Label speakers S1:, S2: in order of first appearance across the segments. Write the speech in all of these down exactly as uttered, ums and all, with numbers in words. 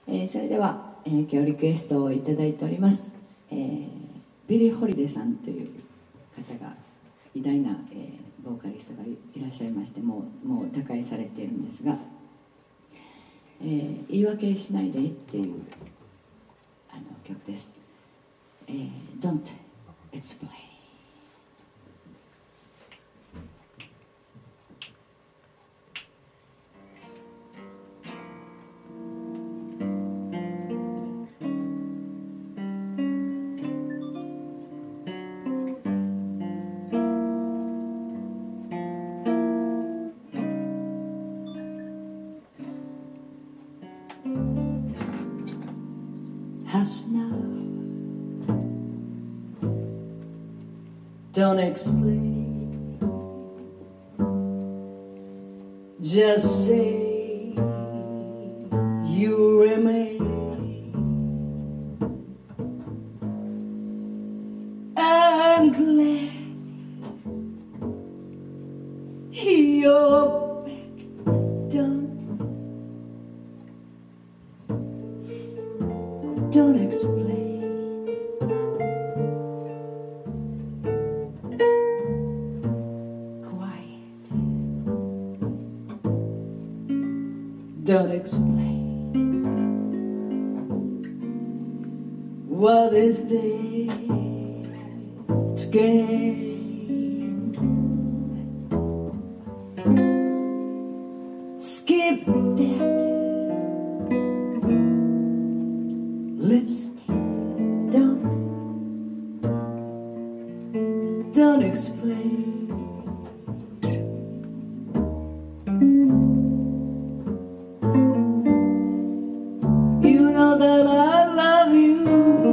S1: えー、それでは、えー、今日リクエストをいただいております、えー、ビリー・ホリデーさんという方が偉大な、えー、ボーカリストがいらっしゃいまして、もう、もう他界されているんですが、えー、言い訳しないでっていうあの曲です、えー、Don't Explain。Hush now, don't explain, just say you remain. I'm glad you're back, don't Don't explain. Quiet. Don't explain. What is there to gain? Skip that lipstick, don't, don't explain. You know that I love you,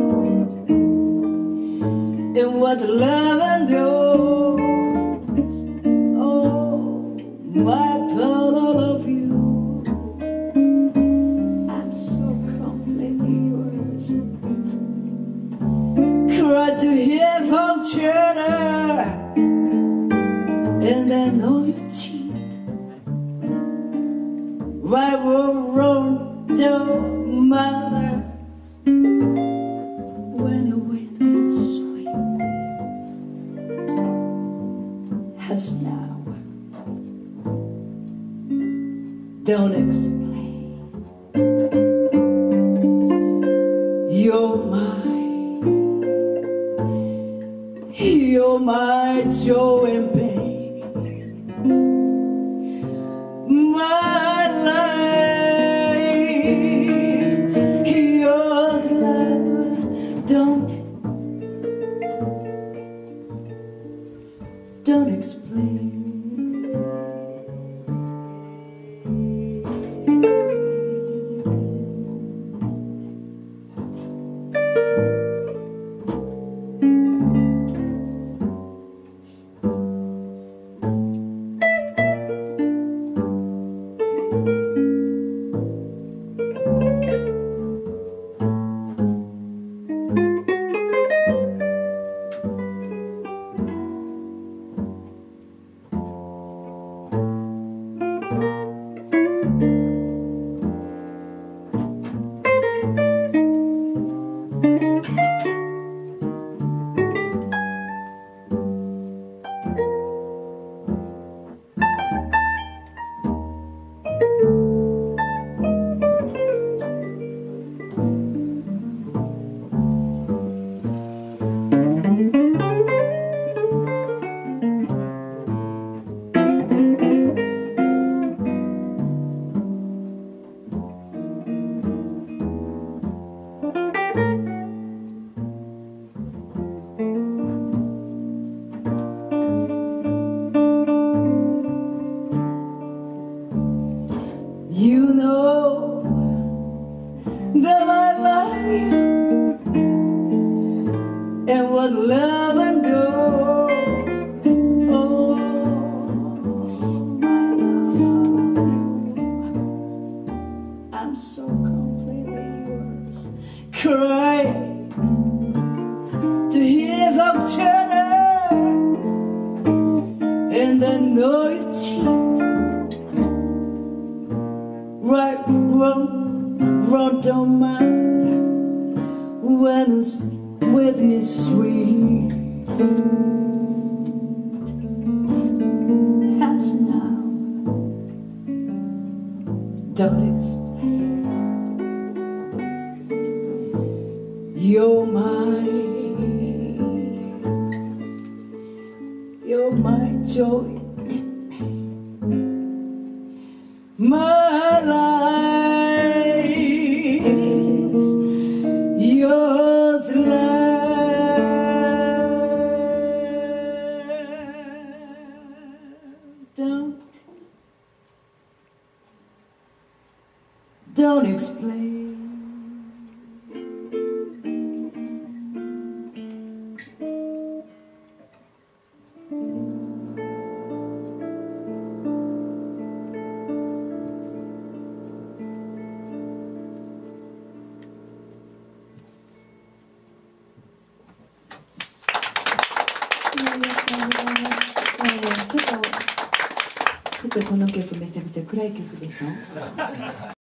S1: and what love endures. Oh, my part of you, I'm so completely yours. Cry to hear from China, and I know you cheat. Right or wrong don't matter when you're with me, sweet. Hush now, don't explain. You're mine, you're my joy and pain, my life, yours, love. Don't, don't explain. You know that I love you, and what love endures. Oh, my darling, I'm so completely yours. Cry to hear from China, and I know you cheat. Right, wrong, front of mine when it's with me, sweet. As now, don't explain. You're mine. You're my joy. My life's yours love. Don't, don't explain.ちょっと、ちょっとこの曲めちゃくちゃ暗い曲でしょ。